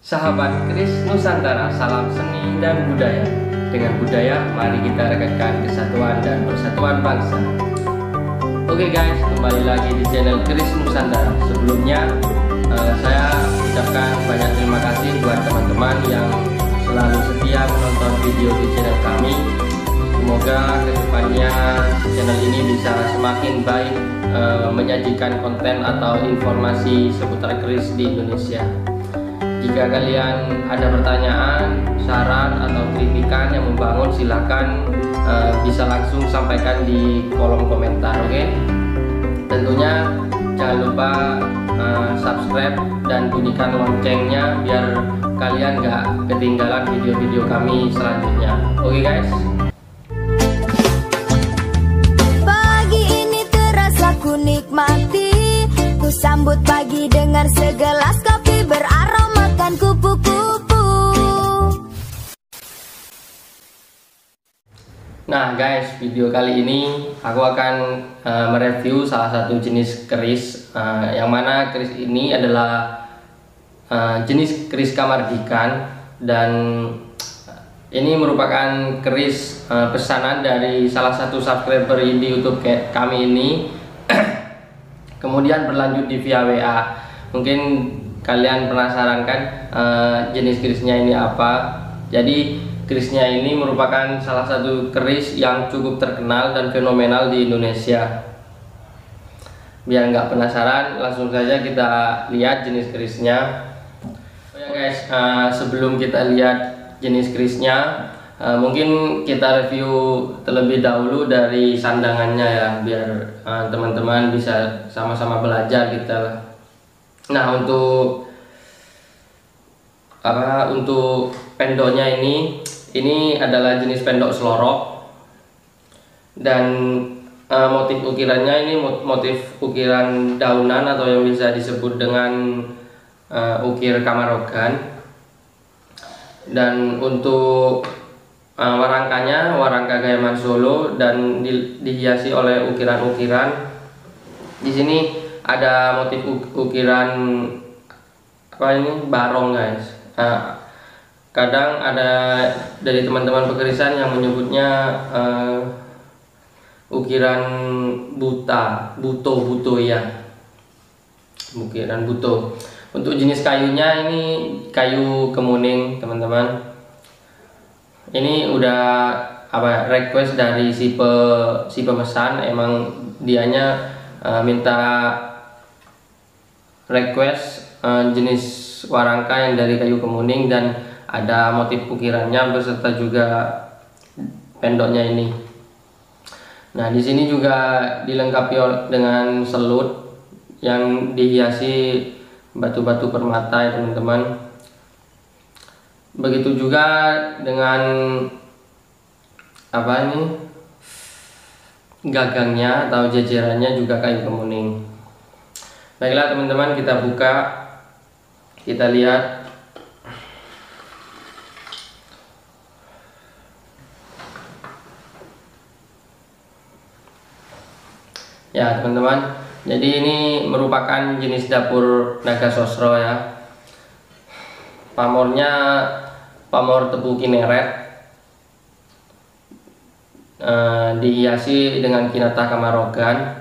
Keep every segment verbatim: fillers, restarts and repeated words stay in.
Sahabat Kris Nusantara, salam seni dan budaya. Dengan budaya, mari kita rekatkan kesatuan dan persatuan bangsa. Oke guys, kembali lagi di channel Kris Nusantara. Sebelumnya, uh, saya ucapkan banyak terima kasih buat teman-teman yang selalu setia menonton video di channel kami. Semoga kedepannya channel ini bisa semakin baik uh, menyajikan konten atau informasi seputar Kris di Indonesia. Jika kalian ada pertanyaan, saran, atau kritikan yang membangun, silakan uh, bisa langsung sampaikan di kolom komentar, oke? Okay? Tentunya jangan lupa uh, subscribe dan bunyikan loncengnya biar kalian gak ketinggalan video-video kami selanjutnya. Oke okay, guys? Pagi ini terasa ku nikmati, ku sambut pagi dengan segelas kopi beraromakan kupu-kupu. Nah guys, video kali ini aku akan uh, mereview salah satu jenis keris, uh, yang mana keris ini adalah uh, jenis keris kamardikan, dan ini merupakan keris uh, pesanan dari salah satu subscriber di YouTube kami ini. Kemudian berlanjut di via W A. Mungkin kalian penasaran kan uh, jenis kerisnya ini apa? Jadi kerisnya ini merupakan salah satu keris yang cukup terkenal dan fenomenal di Indonesia. Biar nggak penasaran, langsung saja kita lihat jenis kerisnya. Oh ya guys, uh, sebelum kita lihat jenis kerisnya, uh, mungkin kita review terlebih dahulu dari sandangannya ya, biar teman-teman uh, bisa sama-sama belajar kita. Nah untuk apa? Untuk pendoknya ini. Ini adalah jenis pendok selorok, dan uh, motif ukirannya ini motif ukiran daunan atau yang bisa disebut dengan uh, ukir kamarogan. Dan untuk uh, warangkanya warangka Gaiman Solo, dan di, dihiasi oleh ukiran-ukiran. Di sini ada motif ukiran apa ini, barong guys. Uh, Kadang ada dari teman-teman pekerisan yang menyebutnya uh, ukiran buta, buto, buto ya, ukiran buto. Untuk jenis kayunya ini kayu kemuning teman-teman. Ini udah apa request dari si pe, si pemesan, emang dianya uh, minta request uh, jenis warangka yang dari kayu kemuning, dan ada motif ukirannya beserta juga pendoknya ini. Nah, di sini juga dilengkapi dengan selut yang dihiasi batu-batu permata ya teman-teman. Begitu juga dengan apa ini, gagangnya atau jajarannya juga kayu kemuning. Baiklah teman-teman, kita buka, kita lihat. Ya teman-teman, jadi ini merupakan jenis dapur naga sosro ya. Pamornya pamor tebu kineret, e, dihiasi dengan kinata kamarogan.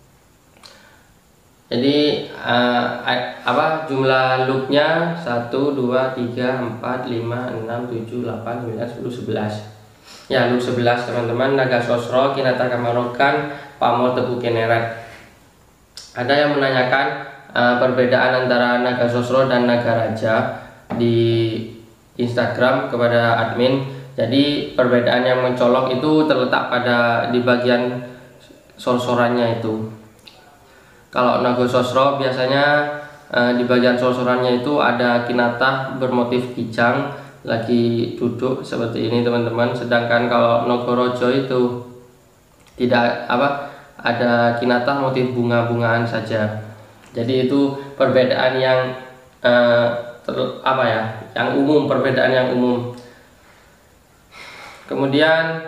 Jadi e, apa jumlah loopnya satu, dua, tiga, empat, lima, enam, tujuh, delapan, sembilan, sepuluh, sebelas. Ya, loop sebelas teman-teman, naga sosro, kinata kamarogan, pamor tebu kineret. Ada yang menanyakan uh, perbedaan antara naga sosro dan naga raja di Instagram kepada admin. Jadi perbedaan yang mencolok itu terletak pada di bagian sorsorannya itu. Kalau naga sosro biasanya uh, di bagian sorsorannya itu ada kinata bermotif kijang lagi duduk seperti ini teman-teman. Sedangkan kalau Nogorojo itu tidak apa, ada kinata motif bunga-bungaan saja. Jadi itu perbedaan yang uh, ter, apa ya, yang umum, perbedaan yang umum. Kemudian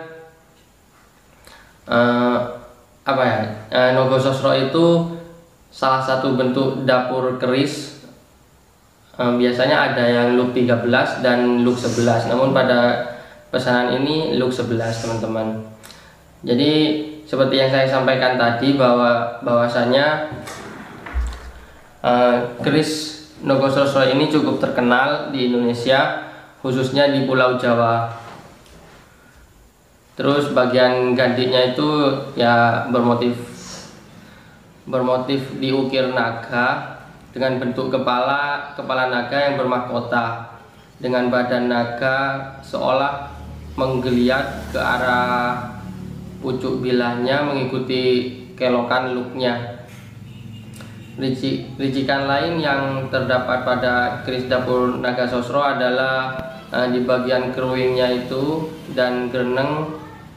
uh, apa ya, uh, Nogo Sosro itu salah satu bentuk dapur keris Um, biasanya ada yang look tiga belas dan look sebelas, namun pada pesanan ini look sebelas teman-teman. Jadi seperti yang saya sampaikan tadi bahwa bahwasanya uh, keris Nogososro ini cukup terkenal di Indonesia, khususnya di Pulau Jawa. Terus bagian gantinya itu ya bermotif bermotif diukir naga dengan bentuk kepala kepala naga yang bermahkota dengan badan naga seolah menggeliat ke arah pucuk bilahnya mengikuti kelokan looknya. Ricikan lain yang terdapat pada keris dapur Nagasosro adalah uh, di bagian keruingnya itu dan greneng.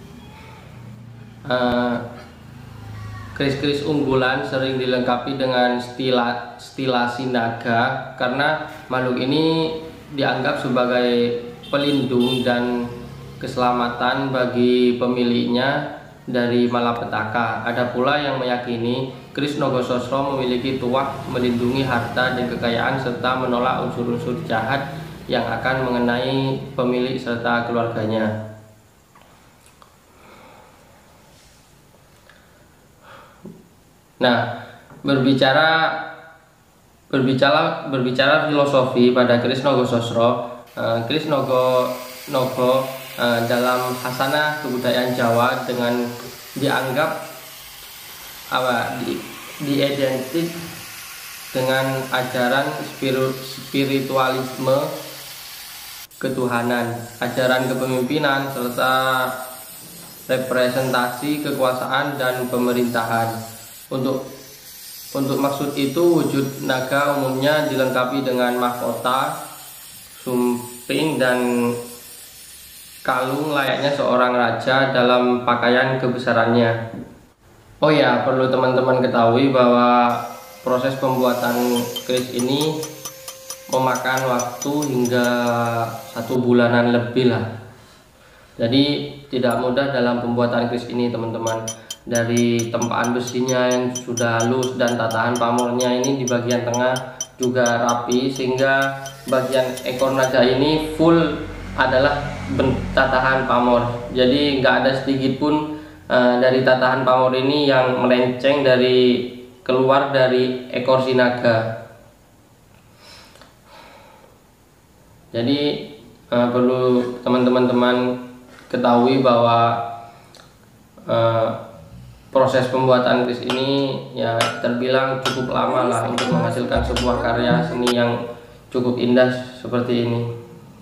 Uh, Keris-keris unggulan sering dilengkapi dengan stila, stilasi naga karena makhluk ini dianggap sebagai pelindung dan keselamatan bagi pemiliknya dari malapetaka. Ada pula yang meyakini keris Nogososro memiliki tuah melindungi harta dan kekayaan serta menolak unsur-unsur jahat yang akan mengenai pemilik serta keluarganya. Nah, berbicara berbicara berbicara filosofi pada keris Nogososro, uh, keris Nogo Nogo uh, dalam khasanah kebudayaan Jawa dengan dianggap apa di, diidentik dengan ajaran spirit, spiritualisme ketuhanan, ajaran kepemimpinan serta representasi kekuasaan dan pemerintahan. Untuk untuk maksud itu wujud naga umumnya dilengkapi dengan mahkota, sumping dan kalung layaknya seorang raja dalam pakaian kebesarannya. Oh ya, perlu teman-teman ketahui bahwa proses pembuatan keris ini memakan waktu hingga satu bulanan lebih lah. Jadi tidak mudah dalam pembuatan keris ini teman-teman. Dari tempaan besinya yang sudah halus dan tatahan pamornya ini di bagian tengah juga rapi, sehingga bagian ekor naga ini full adalah tatahan pamor. Jadi nggak ada sedikit pun uh, dari tatahan pamor ini yang melenceng dari keluar dari ekor si naga. Jadi uh, perlu teman-teman ketahui bahwa uh, proses pembuatan keris ini ya terbilang cukup lama lah untuk menghasilkan sebuah karya seni yang cukup indah seperti ini.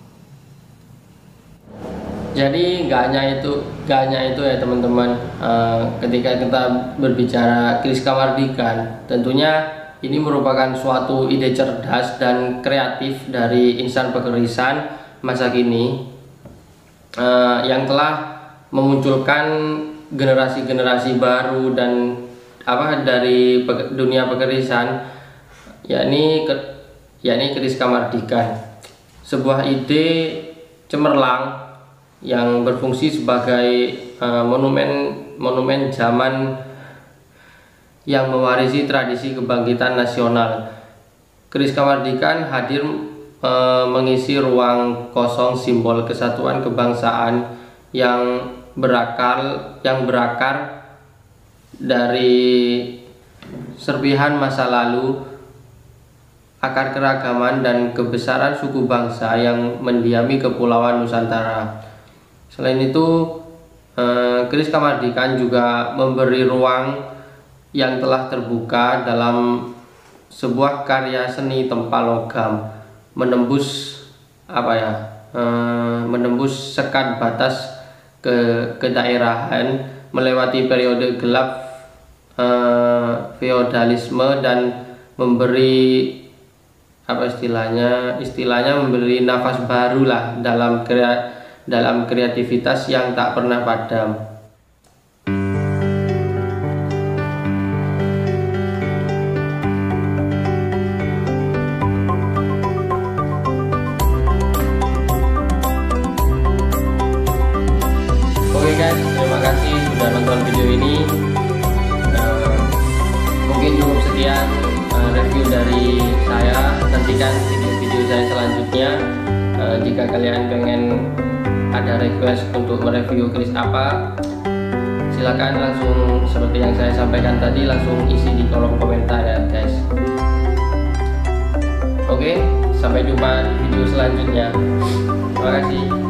Jadi gak hanya itu, gak hanya itu ya teman-teman. Uh, ketika kita berbicara keris Kamardikan, tentunya ini merupakan suatu ide cerdas dan kreatif dari insan pekerisan masa kini uh, yang telah memunculkan generasi-generasi baru dan apa dari pe, dunia pekerisan, yakni ke, yakni keris Kamardikan, sebuah ide cemerlang yang berfungsi sebagai uh, monumen monumen zaman yang mewarisi tradisi kebangkitan nasional. Keris Kamardikan hadir uh, mengisi ruang kosong simbol kesatuan kebangsaan yang berakar yang berakar dari serpihan masa lalu, akar keragaman dan kebesaran suku bangsa yang mendiami kepulauan Nusantara. Selain itu, eh, keris Kamardikan juga memberi ruang yang telah terbuka dalam sebuah karya seni tempa logam, menembus apa ya, eh, menembus sekat batas ke kedaerahan, melewati periode gelap eh, feodalisme dan memberi apa istilahnya istilahnya memberi nafas baru lah dalam krea, dalam kreativitas yang tak pernah padam. Terima kasih sudah nonton video ini. Uh, mungkin cukup sekian uh, review dari saya. Nantikan video-video jika kalian pengen ada request untuk mereview keris apa, silakan langsung seperti yang saya sampaikan tadi, langsung isi di kolom komentar ya guys. Oke, sampai jumpa di video selanjutnya. Terima kasih.